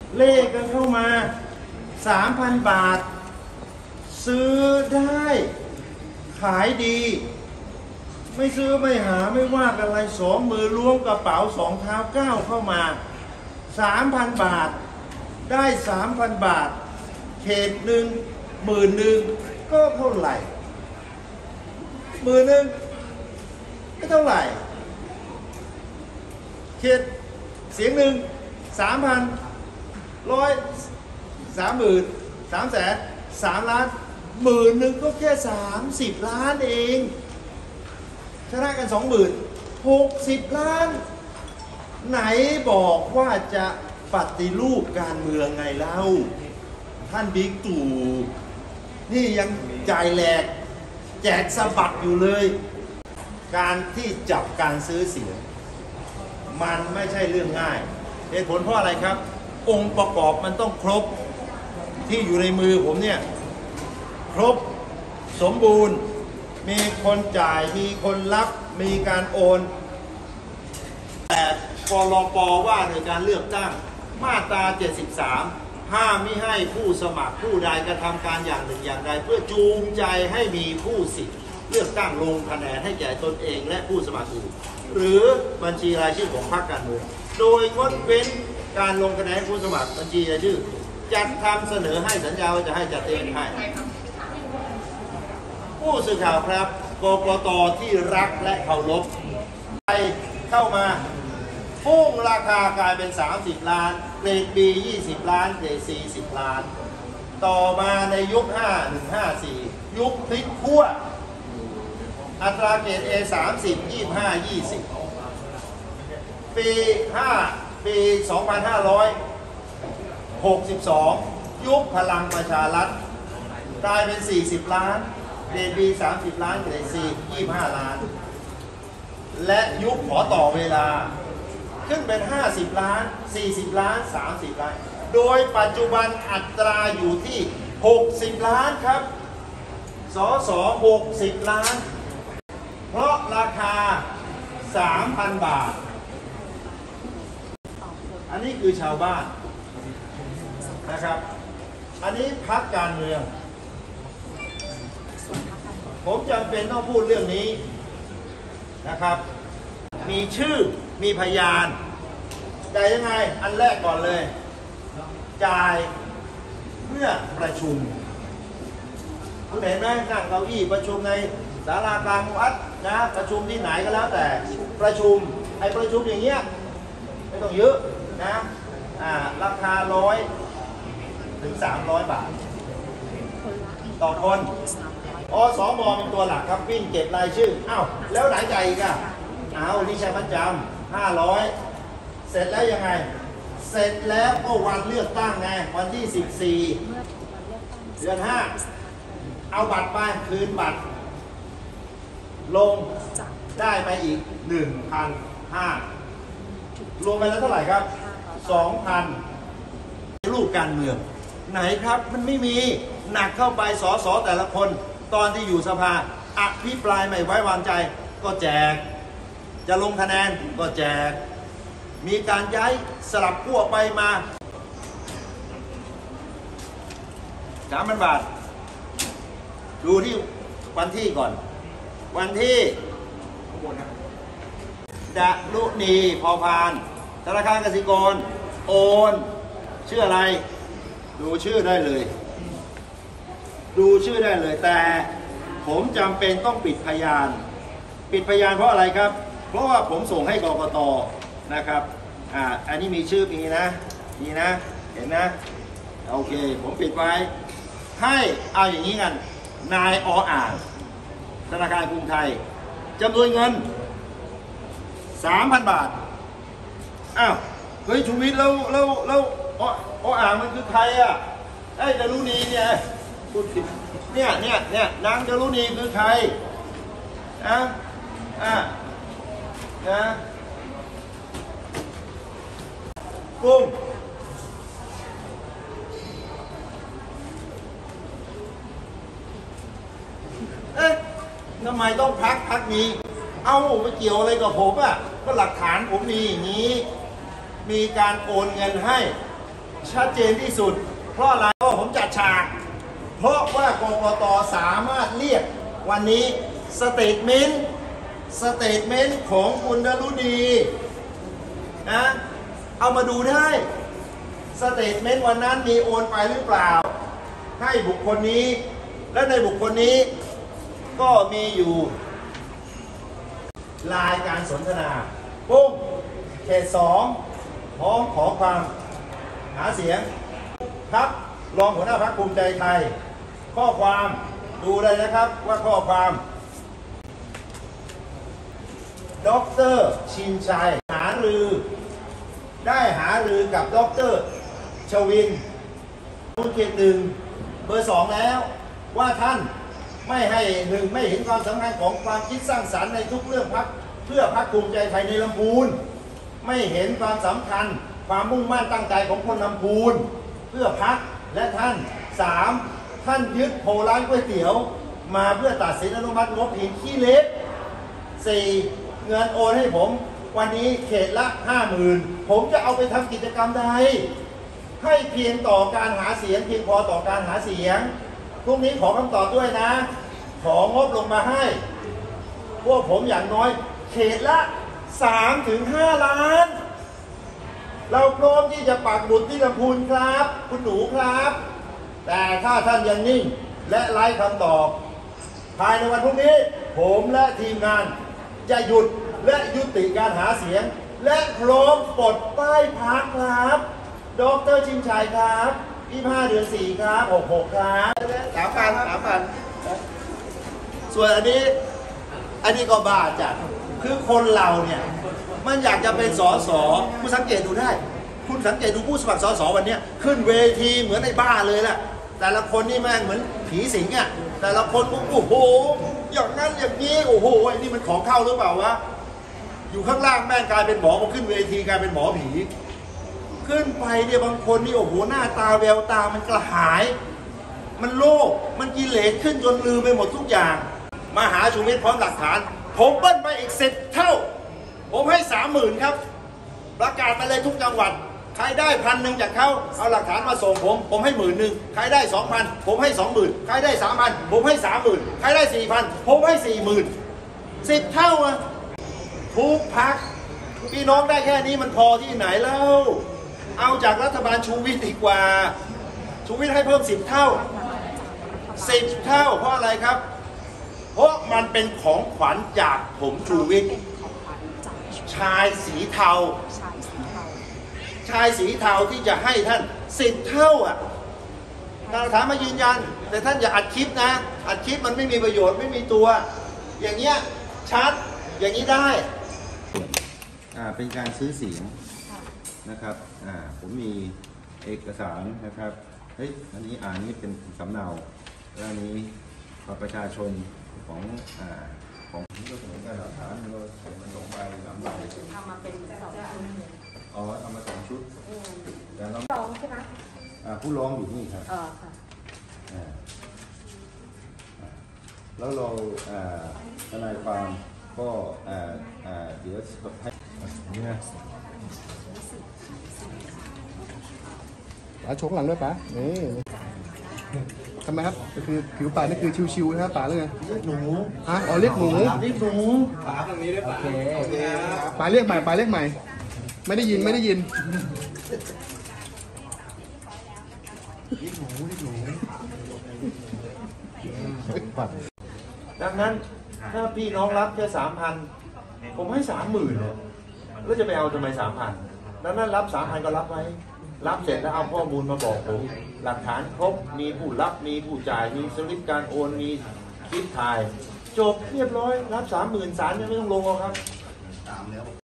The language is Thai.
เลขกันเข้ามา 3,000 บาท ซื้อได้ขายดีไม่ซื้อไม่หาไม่ว่าอะไร2 มือล้วงกระเป๋า2 เท้าก้าวเข้ามา 3,000 บาทได้ 3,000 บาทเขตหนึ่ง10,000ก็เท่าไหร่10,000ก็เท่าไหร่เขตเสียงหนึ่ง3,000 3,000 3 ล้าน10,000ก็แค่30 ล้านเองชนะกัน 20,000 60 ล้านไหนบอกว่าจะปฏิรูปการเมืองไงเล่าท่านบิ๊กตู่นี่ยังจ่ายแหลกแจกสะบัดอยู่เลยการที่จับการซื้อเสียงมันไม่ใช่เรื่องง่ายเหตุผลเพราะอะไรครับองค์ประกอบมันต้องครบที่อยู่ในมือผมเนี่ยครบสมบูรณ์มีคนจ่ายมีคนรับมีการโอนแต่กลป.ว่าในการเลือกตั้งมาตรา73ห้ามมิให้ผู้สมัครผู้ใดกระทำการอย่างหนึ่งอย่างใดเพื่อจูงใจให้มีผู้สิทธิ์เลือกตั้งลงคะแนนให้แก่ตนเองและผู้สมัครอื่นหรือบัญชีรายชื่อของพรรคการเมืองโดยงดเว้นการลงคะแนนผู้สมัครบัญชีรายชื่อจัดทำเสนอให้สัญญาว่าจะให้จัดเองให้ผู้สื่อข่าวครับกกต.ที่รักและเคารพไปเข้ามาพุ่งราคากลายเป็น30 ล้านเกรด B 20 ล้านเกรด C 10 ล้านต่อมาในยุค5154ยุคพลิกขั้วอัตราเกรด A 30 25 20ปี2562ยุคพลังประชารัฐกลายเป็น40 ล้านเกรด B 30 ล้านเกรด C 25 ล้านและยุคขอต่อเวลาขึ้นเป็น50 ล้าน40 ล้าน30 ล้านโดยปัจจุบันอัตราอยู่ที่60 ล้านครับสส60 ล้านเพราะราคา 3,000 บาทอันนี้คือชาวบ้านนะครับอันนี้พรรคการเมืองผมจำเป็นต้องพูดเรื่องนี้นะครับมีชื่อมีพยานจ่ายยังไงอันแรกก่อนเลยจ่ายเมื่อประชุมคุณเห็นไหมนั่งเก้าอี้ประชุมในศาลากลางวัดนะประชุมที่ไหนก็แล้วแต่ประชุมประชุมอย่างเงี้ยไม่ต้องเยอะนะราคา100 ถึง 300 บาทต่อคนอสม.เป็นตัวหลักครับวิ่งเก็บรายชื่ออ้าวแล้วไหนจ่ายอีกอ่ะนี่ใช้ประจำ500เสร็จแล้วยังไงเสร็จแล้วก็วันเลือกตั้งไงวันที่14 เดือน 5เอาบัตรไปคืนบัตรลงได้ไปอีก 1,500 รวมไปแล้วเท่าไหร่ครับ 2,000 รูปการเมืองไหนครับมันไม่มีหนักเข้าไปสสแต่ละคนตอนที่อยู่สภาอภิปรายไม่ไว้วางใจก็แจกจะลงคะแนนก็แจกมีการย้ายสลับขั้วไปมา 3,000 บาทดูที่วันที่ก่อนวันที่ดลุณีพอพานธนาคารกสิกรโอนชื่ออะไรดูชื่อได้เลยแต่ผมจำเป็นต้องปิดพยานเพราะอะไรครับเพราะว่าผมส่งให้กกต.นะครับอันนี้มีชื่อมีนะเห็นนะโอเคผมปิดไว้ให้เอาอย่างนี้กันนายอ่างธนาคารกรุงไทยจำนวนเงิน 3,000 บาทอ้าวเฮ้ยชูวิทย์แล้วอ่างมันคือใครอ่ะดลุณีเนี่ยพูดผิดเนี่ยนางดลุณีคือใครนะกุ้งทำไมต้องพักนี้ไม่เกี่ยวอะไรกับผมอ่ะก็หลักฐานผมมีอย่างนี้มีการโอนเงินให้ชัดเจนที่สุดเพราะอะไรเพราะผมจัดฉากเพราะว่ากกต.สามารถเรียกวันนี้สเตทเมนต์ของคุณดรุณีนะเอามาดูได้สเตทเมนต์วันนั้นมีโอนไปหรือเปล่าให้บุคคลนี้และในบุคคลนี้ก็มีอยู่รายการสนทนาปุ้งเขต2พร้อมขอความหาเสียงพรรครองหัวหน้าพรรคภูมิใจไทยข้อความดูเลยนะครับว่าข้อความดร.ชินชัยหารือกับดร.ชวินเขต1เบอร์2แล้วว่าท่านไม่ให้ไม่เห็นความสำคัญของความคิดสร้างสรรค์ในทุกเรื่องพรรคเพื่อพรรคภูมิใจไทยในลำพูนไม่เห็นความสำคัญความมุ่งมั่นตั้งใจของคนลำพูนเพื่อพรรคและท่าน3ท่านยึดโพร้านก๋วยเตี๋ยวมาเพื่อตัดสินอนุมัติงบเพียงขี้เล็ก4เงินโอนให้ผมวันนี้เขตละ 50,000 ผมจะเอาไปทำกิจกรรมใดให้เพียงต่อการหาเสียงเพียงพอต่อการหาเสียงพรุ่งนี้ขอคำตอบด้วยนะของบลงมาให้พวกผมอย่างน้อยเขตละ 3-5 ล้านเราพร้อมที่จะปักหมุดที่ลำพูนครับคุณหนูครับแต่ถ้าท่านยังนิ่งและไร้คำตอบภายในวันพรุ่งนี้ผมและทีมงานจะหยุดและยุติการหาเสียงและพร้อมปลดป้ายพักครับดร.ชินชัยครับ25 เดือน 4ครับ66ครับ3,000ส่วนอันนี้ก็บ้าจัดคือคนเราเนี่ยมันอยากจะเป็นสสคุณสังเกตดูได้คุณสังเกตดูผู้สมัครสสวันนี้ขึ้นเวทีเหมือนในบ้าเลยแหละแต่ละคนนี่แม่งเหมือนผีสิงอ่ะแต่ละคนโอ้โหอย่างนั้นอย่างนี้โอ้โหไอ้นี่มันของเข้าหรือเปล่าวะอยู่ข้างล่างแม่งกลายเป็นหมอพอขึ้นเวทีกลายเป็นหมอผีขึ้นไปเนี่ยบางคนนี่โอ้โหหน้าตาแววตามันกระหายมันโลภมันกิเลสขึ้นจนลืมไปหมดทุกอย่างมาหาชูวิทย์พร้อมหลักฐานผมเบิ้ลไปอีก10 เท่าผมให้ 30,000 ครับประกาศไปเลยทุกจังหวัดใครได้1,000จากเขาเอาหลักฐานมาส่งผมให้10,000ใครได้ 2,000 ผมให้ 20,000ใครได้ 3,000 ผมให้ 30,000ใครได้ 4,000 ผมให้ 40,000 10 เท่าอะทุกพรรคพี่น้องได้แค่นี้มันพอที่ไหนแล้วเอาจากรัฐบาลชูวิทย์ดีกว่าชูวิทย์ให้เพิ่ม10 เท่า10 เท่าเพราะอะไรครับเพราะมันเป็นของขวัญจากผมชูวิทย์ชายสีเทาที่จะให้ท่าน10 เท่าอ่ะหลักฐานมายืนยันแต่ท่านอย่าอัดคลิปนะอัดคลิปมันไม่มีประโยชน์ไม่มีตัวอย่างเงี้ยชัดอย่างนี้ได้เป็นการซื้อเสียงนะครับผมมีเอกสารนะครับเฮ้ยอันนี้เป็นสำเนาและอันนี้บัตรประชาชนของที่เราเสนอการหลักฐานเราเขียนมันลงไป3 ใบทำมาเป็น2 ชุดเอามา2 ชุดแต่เราร้องใช่ไหมผู้ร้องอยู่นี่ครับค่ะแล้วเราทนายความก็เดี๋ยวให้นี่นะป๋าชกหลังด้วยป๋านี่ทำไมครับก็คือผิวป๋านี่คือชิวๆนะครับป๋าเลยเรียกหนูเรียกหนูป๋าตรงนี้ด้วยป๋าป๋าเรียกใหม่ไม่ได้ยินเรียกหนูดังนั้นถ้าพี่น้องรับแค่ 3,000 ผมให้ 30,000เลยแล้วจะไปเอาทำไม 3,000 ดังนั้นรับ 3,000 ก็รับไว้รับเสร็จแล้วเอาข้อมูลมาบอกผมหลักฐานครบมีผู้รับมีผู้จ่ายมีสลิปการโอนมีคลิปถ่ายจบเรียบร้อยรับ 30,000 ศาลยังไม่ต้องลงหรอกครับ